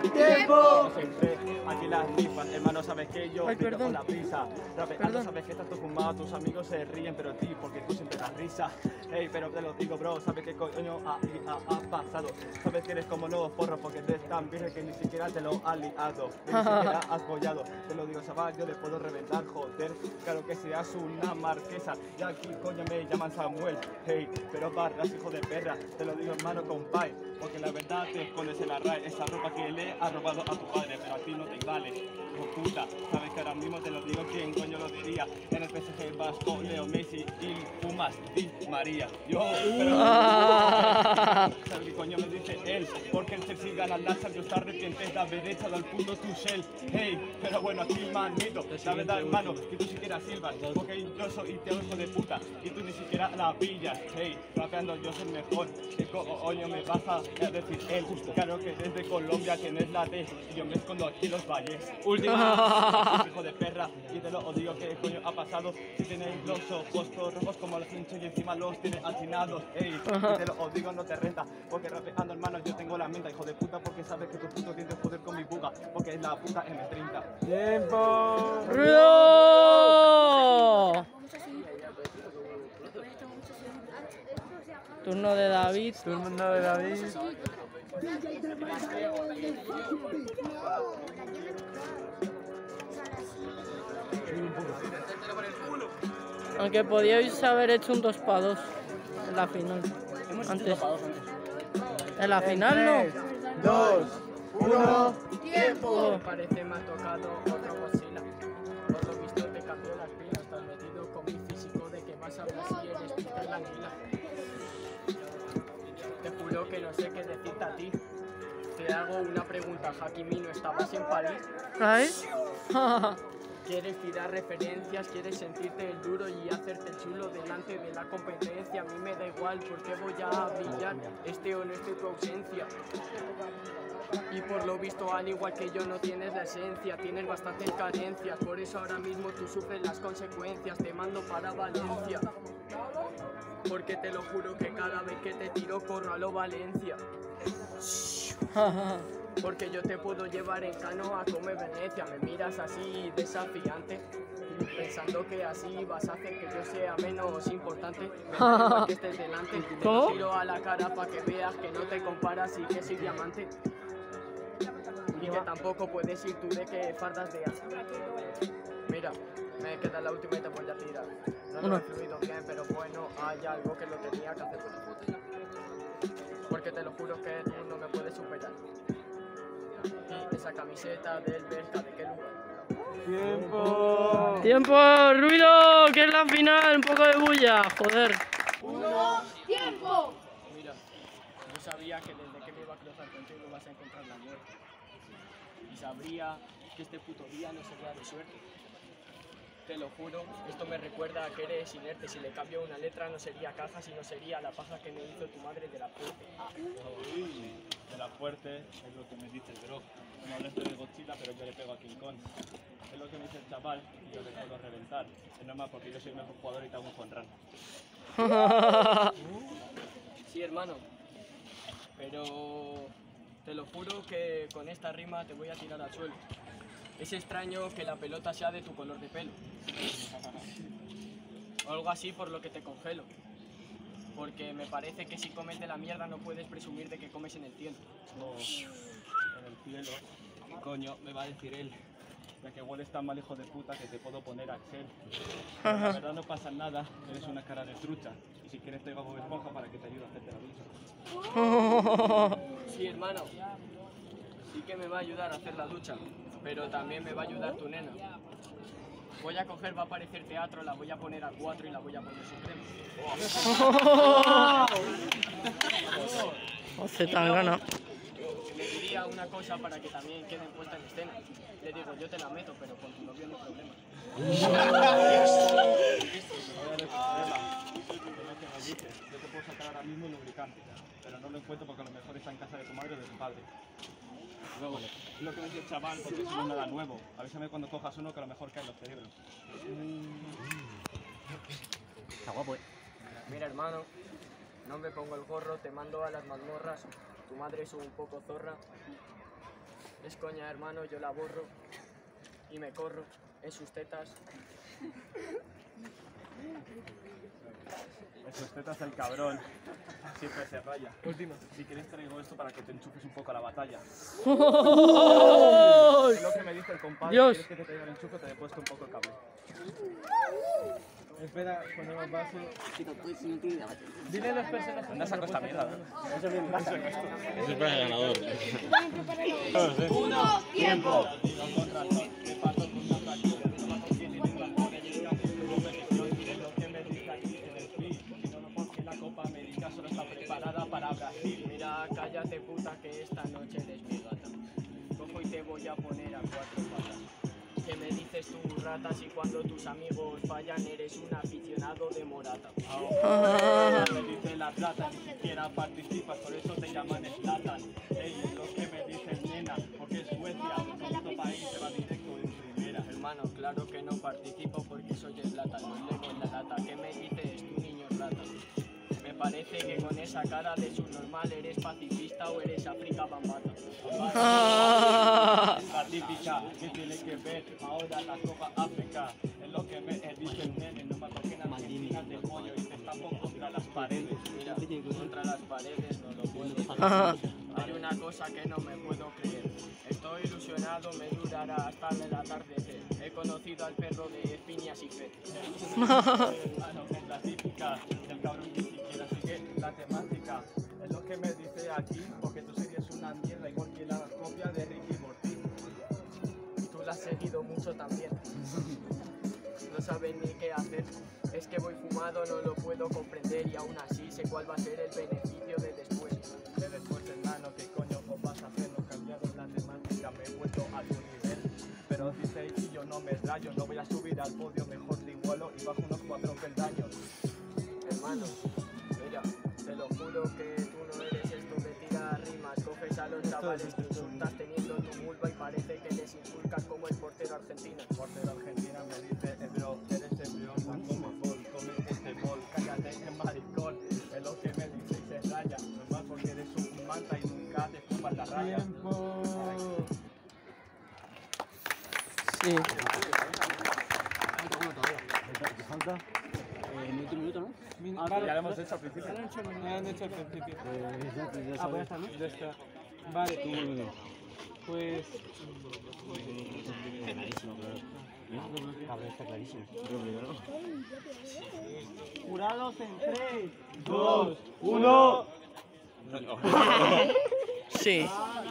¡Tiempo! Siempre aquí las rifas, hermano, sabes que yo brillo con la prisa. Rapeando, sabes que estás tú fumado, tus amigos se ríen, pero ti, porque tú siempre das risa. Ey, pero te lo digo, bro, sabes que coño ha pasado. Sabes que eres como nuevos porros, porque te tan virgen que ni siquiera te lo has liado, ni siquiera has follado. Te lo digo, chaval, yo le puedo reventar, joder. Claro que seas una marquesa, y aquí coño me llaman Samuel. Hey, pero barras, hijo de perra, te lo digo, hermano, compay, porque la verdad te escondes en la RAE, esa ropa que le ha robado a tu padre, pero a ti no te vale, hijo puta. Sabes que ahora mismo te lo digo, ¿quién coño lo diría? En el PSG Vasco, Leo Messi y Pumas Di María. Yo, pero ¿sabes qué coño me dice él? Porque el Chelsea gana la Champions, te arrepientes de haber echado al puto Tuchel. Hey, pero bueno, aquí manito, la verdad, hermano, que tú siquiera silbas, porque yo soy te hijo de puta y tú ni siquiera la pillas. Hey, rapeando yo soy mejor, ¿qué coño me vas a decir él? Claro que desde Colombia, que no es la D, y yo me escondo aquí en los valles. Último, hijo de perra, y te lo digo, ¿qué coño ha pasado? Si tienes los ojos todos rojos como los hinchos y encima los tienes achinados. Hey, y te lo digo, no te renta, porque rapeando, hermano, yo tengo la mente, hijo de puta, porque sabes que tu puto tienes poder con mi buga, porque es la puta M30. ¡Tiempo! ¡Ruido! Turno de David. Turno de David. Aunque podíais haber hecho un 2 para 2 en la final. Antes. En la final no. 2, 1, ¡tiempo! Parece me ha tocado otra Godzilla. Por lo visto te cambió las pilas. Estás metido con mi físico de que vas a hablar si eres Peter Languila. Te juro que no sé qué decirte a ti. Te hago una pregunta, Hakimi, ¿no estabas en París? ¿Ay? ¿Quieres tirar referencias? ¿Quieres sentirte el duro y hacerte el chulo delante de la competencia? A mí me da igual porque voy a brillar, este o no esté tu ausencia. Y por lo visto, al igual que yo, no tienes la esencia, tienes bastantes carencias. Por eso ahora mismo tú sufres las consecuencias, te mando para Valencia. Porque te lo juro que cada vez que te tiro corro a lo Valencia. Porque yo te puedo llevar en canoa a comer Venecia. Me miras así desafiante, pensando que así vas a hacer que yo sea menos importante. Me que estés delante, te lo tiro a la cara para que veas que no te comparas y que soy diamante. Y que tampoco puedes ir tú de que fardas de así. Mira, me queda la última y te voy a tirar. No lo he fluido bien, pero bueno, hay algo que lo tenía que hacer. Porque te lo juro que tú no me puedes superar. Y esa camiseta del Berca, ¿de qué lugar? ¡Tiempo! ¡Tiempo! ¡Ruido! ¡Que es la final! ¡Un poco de bulla! ¡Joder! ¡Tiempo! Mira, yo sabía que desde que me iba a cruzar contigo vas a encontrar la muerte. Y sabría que este puto día no sería de suerte. Te lo juro, esto me recuerda a que eres inerte. Si le cambio una letra no sería caja, sino sería la paja que me hizo tu madre de la fuerte. De la fuerte es lo que me dice el bro. No hables de Godzilla, pero yo le pego a King Kong. Es lo que me dice el chaval y yo le puedo reventar. Es normal porque yo soy el mejor jugador y te hago un home run. Sí, hermano, pero te lo juro que con esta rima te voy a tirar al suelo. Es extraño que la pelota sea de tu color de pelo. O algo así por lo que te congelo. Porque me parece que si comes de la mierda no puedes presumir de que comes en el cielo. No, en el cielo, ¿qué coño me va a decir él? Ya que hueles tan mal, hijo de puta, que te puedo poner Axel. Pero la verdad no pasa nada, eres una cara de trucha. Y si quieres te hago Bob Esponja para que te ayude a hacerte la ducha. Sí, hermano. Sí que me va a ayudar a hacer la ducha. Pero también me va a ayudar tu nena. Voy a coger, va a aparecer teatro, la voy a poner a 4 y la voy a poner suprema. Hace tan gana. Le diría una cosa para que también quede puesta en escena. Le digo, yo te la meto, pero con tu novio no hay problema. Yo te puedo sacar ahora mismo un lubricante, pero no lo encuentro porque a lo mejor está en casa de tu madre o de tu padre. Luego, es lo que me dice el chaval porque eso no es nada nuevo. Avísame cuando cojas uno que a lo mejor caen los cerebros. Está guapo, Mira, hermano, no me pongo el gorro, te mando a las mazmorras. Tu madre es un poco zorra. Es coña, hermano, yo la borro y me corro en sus tetas. En sus tetas el cabrón siempre se raya. Última. Si quieres traigo esto para que te enchufes un poco a la batalla. Es lo que me dice el compadre. Dios. ¿Quieres que te traiga el enchufe? Te he puesto un poco el cable. Espera, ponemos base. Dile a las personas. ¿Dónde saco esta mierda? Eso bien, Eso es para el ganador. Uno, tiempo. Mira, cállate puta que esta noche eres mi gata. Cojo y te voy a poner a 4 patas. ¿Qué me dices tú, rata, si cuando tus amigos fallan eres un aficionado de morata? Me dice la plata, ni siquiera participas, por eso te llaman Zlatan. Ey, lo que me dices nena, porque Suecia, otro país, se va directo en primera. Hermano, claro que no participo porque soy el plata, no leo en la lata. ¿Qué me dices tú, niño rata? Me parece que con esa cara de subnormal eres pacifista o eres África Bambata. La típica que tiene que ver ahora la Copa África. Es lo que me dice el nene, no me toquen Argentina de pollo y te estampo contra las paredes. Mira, contra las paredes no lo puedo. Hay una cosa que no me puedo creer. Estoy ilusionado, me durará hasta el atardecer. He conocido al perro de Phineas y Ferb. Es la típica del cabrón que siquiera sigue la temática. Es lo que me dice aquí, porque tu serie es una mierda igual que la copia de Ricky Morty. Y tú la has seguido mucho también. No sabes ni qué hacer. Es que voy fumado, no lo puedo comprender y aún así sé cuál va a ser el beneficio de después. Que después, hermano, ¿qué coño os vas a hacer? No cambiaron la temática, me he vuelto a tu nivel. Pero dice y yo no me rayo, no voy a subir al podio, mejor te igualo y bajo unos 4 peldaños. Hermano, mira, te lo juro que tú no eres esto de tirar rimas. Coges a los chavales que insultas teniendo tu vulva y parece que les insultas como el portero argentino. El portero argentina me dice, bro, eres embrión, come gol, come este bol, cállate, es maricón. Es lo que me dice y se raya, normal porque eres un manta y nunca te fumas la raya. Tiempo. Sí. Falta. Minuto, ¿no? Vale, ya lo hemos hecho al principio. Ya lo han hecho al principio. Ya está, ¿no? Ya está. Vale. Pues. Clarísimo, claro. Cabrón, está clarísimo. Jurados en 3, 2, 1. Sí.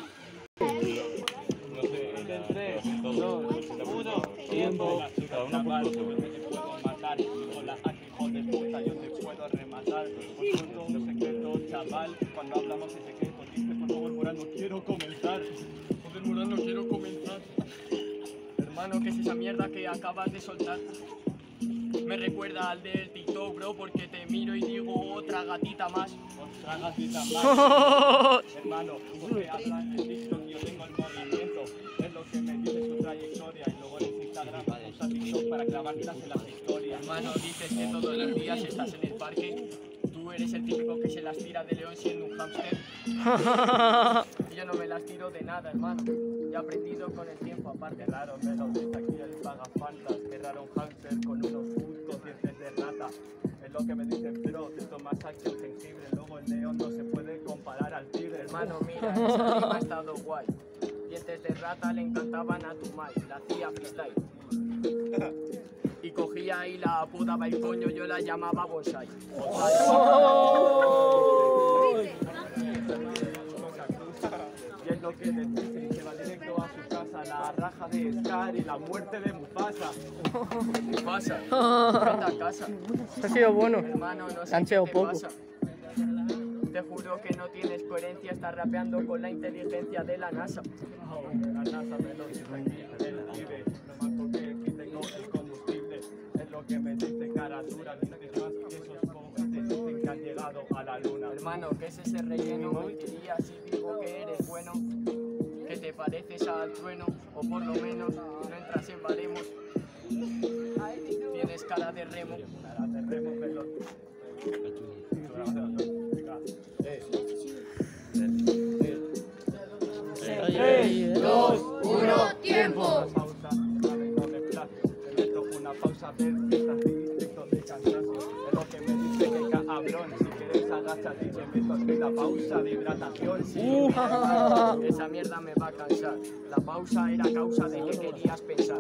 en 3, 2, 1, tiempo. Una bala, te puedo matar. Con la hack, hijo de puta, yo te puedo rematar. Por supuesto, un secreto, chaval. Cuando hablamos en secreto, dice, por favor, Morán, no quiero comenzar. Joder, Morán, no quiero comenzar. Hermano, ¿qué es esa mierda que acabas de soltar? Me recuerda al del TikTok, bro, porque te miro y digo otra gatita más. Otra gatita más. Hermano, porque hablas de TikTok, yo tengo el movimiento. Es lo que me dice su trayectoria. Y luego en Instagram usa TikTok para clavártelas en las historias. Hermano, dices que todos los días estás en el parque. Tú eres el típico que se las tira de león siendo un hámster. Yo no me las tiro de nada, hermano. Y he aprendido con el tiempo, aparte. Raro, me lo ves aquí el pagafantas. Que raro un hámster con unos putos dientes de rata. Es lo que me dicen, pero esto más acción sensible. Luego el león no se puede comparar al tigre. Hermano, mira, esa rima ha estado guay. Dientes de rata le encantaban a tu mai, la hacía freestyle. Y cogía y la apodaba el coño, yo la llamaba bonsai. Y es lo que le dice, se va directo a su casa, la raja de Scar y la muerte de Mufasa. ¿Qué pasa? Vete a casa. Ha sido bueno. Hermano, no sé Han qué sido te poco. pasa. Te juro que no tienes coherencia, estás rapeando con la inteligencia de la NASA. La NASA me lo dice aquí, el pibe, no me acuerdo que aquí tengo el combustible. Es lo que me dice cara dura, dices más que esos cohetes dicen que han llegado a la luna. Hermano, ¿qué es ese relleno? Mentiría si digo que eres bueno, que te pareces al trueno, o por lo menos no entras en baremos. Tienes cara de remo. Cara de remo, pero... Ahí 3, 2, 1, tiempo. Pausa, vale, no me place. Te meto una pausa, ver que estás distinto de cansancio. Es lo que me dice que cabrón. Si quieres agáchate y te meto aquí la pausa de hidratación. Sí. Esa mierda me va a cansar. La pausa era causa de que querías pensar.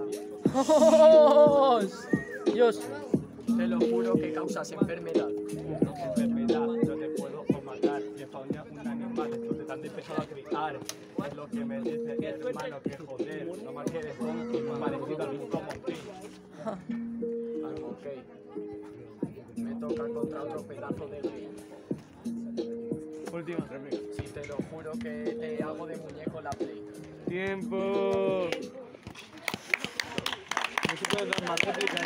Dios. Te lo juro que causas enfermedad. Enfermedad, no te puedo matar. Y fauna un animal, esto te tan empezado a criar. Es lo que me dice el hermano que joder. No más que eres monkey, parecido a un como ti. Ok. Me toca contra otro pedazo de gay. Última réplica. Si te lo juro que te hago de muñeco la play. ¡Tiempo! No se puede dar más réplicas,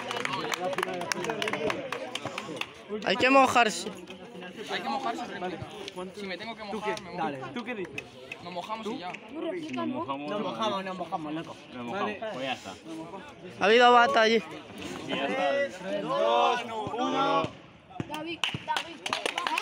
Hay que mojarse. Hay que mojarse, réplica. Si me tengo que mojar, me mojo. Dale, ¿tú qué dices? Nos mojamos y ya. Nos mojamos, loco. Nos mojamos, pues ya está. Ha habido batalla. Y ya está. 3, 2, 1. David,